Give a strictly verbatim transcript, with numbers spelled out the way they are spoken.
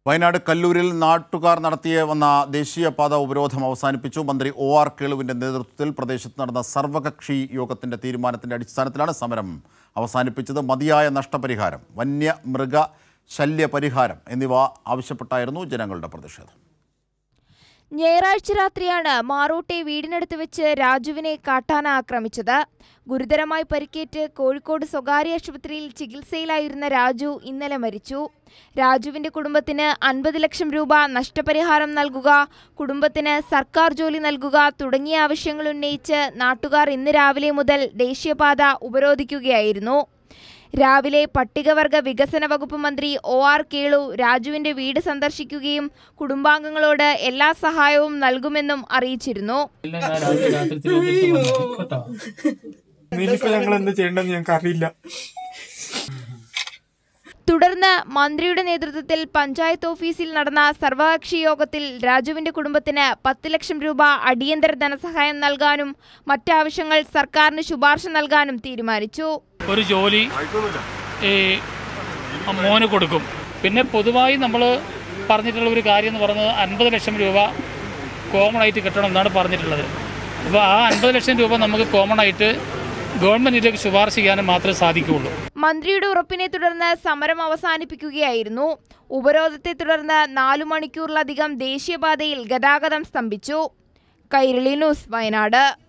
വയനാട് കല്ലൂരിൽ നാട്ടുകാർ നടത്തിയ വന്ന ദേശീയപാത ഉപരോധം അവസാനിപ്പിച്ചു. മന്ത്രി ഒ ആർ കേളുവിന്റെ നേതൃത്വത്തിൽ പ്രദേശത്ത് നടന്ന സർവകക്ഷി യോഗത്തിന്റെ തീരുമാനത്തിന്റെ അടിസ്ഥാനത്തിലാണ് സമരം അവസാനിപ്പിച്ചത്. മതിയായ നഷ്ടപരിഹാരം, വന്യമൃഗ ശല്യ പരിഹാരം എന്നിവ ആവശ്യപ്പെട്ടായിരുന്നു ജനങ്ങളുടെ പ്രതിഷേധം. ഞായറാഴ്ച രാത്രിയാണ് മാറോട്ടെ വീടിനടുത്ത് വെച്ച് രാജുവിനെ കാട്ടാന ആക്രമിച്ചത്. ഗുരുതരമായി പരിക്കേറ്റ് കോഴിക്കോട് സ്വകാര്യ ആശുപത്രിയിൽ ചികിത്സയിലായിരുന്ന രാജു ഇന്നലെ മരിച്ചു. രാജുവിന്റെ കുടുംബത്തിന് അൻപത് ലക്ഷം രൂപ നഷ്ടപരിഹാരം നൽകുക, കുടുംബത്തിന് സർക്കാർ ജോലി നൽകുക തുടങ്ങിയ ആവശ്യങ്ങൾ ഉന്നയിച്ച് നാട്ടുകാർ ഇന്ന് രാവിലെ മുതൽ ദേശീയപാത ഉപരോധിക്കുകയായിരുന്നു. രാവിലെ പട്ടികവർഗ വികസന വകുപ്പ് മന്ത്രി ഒ ആർ കേളു രാജുവിന്റെ വീട് സന്ദർശിക്കുകയും കുടുംബാംഗങ്ങളോട് എല്ലാ സഹായവും നൽകുമെന്നും അറിയിച്ചിരുന്നു. തുടർന്ന് മന്ത്രിയുടെ നേതൃത്വത്തിൽ പഞ്ചായത്ത് ഓഫീസിൽ നടന്ന സർവകക്ഷി യോഗത്തിൽ രാജുവിന്റെ കുടുംബത്തിന് പത്ത് ലക്ഷം രൂപ അടിയന്തര ധനസഹായം നൽകാനും മറ്റാവശ്യങ്ങൾ സർക്കാരിന് ശുപാർശ നൽകാനും തീരുമാനിച്ചു. ഒരു ജോലി മോന് കൊടുക്കും. പിന്നെ പൊതുവായി നമ്മൾ പറഞ്ഞിട്ടുള്ള ഒരു കാര്യം എന്ന് പറയുന്നത് അൻപത് ലക്ഷം രൂപ കോമൺ ആയിട്ട് കിട്ടണം എന്നാണ് പറഞ്ഞിട്ടുള്ളത്. അപ്പോൾ ആ അൻപത് ലക്ഷം രൂപ നമുക്ക് കോമൺ ആയിട്ട് ഗവൺമെന്റിലേക്ക് ശുപാർശ ചെയ്യാനും മാത്രമേ സാധിക്കുകയുള്ളൂ. മന്ത്രിയുടെ ഉറപ്പിനെ തുടർന്ന് സമരം അവസാനിപ്പിക്കുകയായിരുന്നു. ഉപരോധത്തെ തുടർന്ന് നാലു മണിക്കൂറിലധികം ദേശീയപാതയിൽ ഗതാഗതം സ്തംഭിച്ചു. കൈരളി ന്യൂസ്, വയനാട്.